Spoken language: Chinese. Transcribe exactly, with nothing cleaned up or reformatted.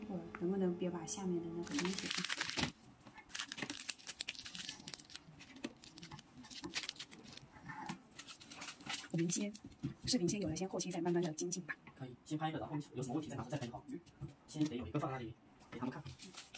会儿，能不能别把下面的那个东西。我们先视频先有了，先后期再慢慢的精进吧。 可以先拍一个，然后有什么问题再拿出再拍就好。先得有一个放那里给他们看。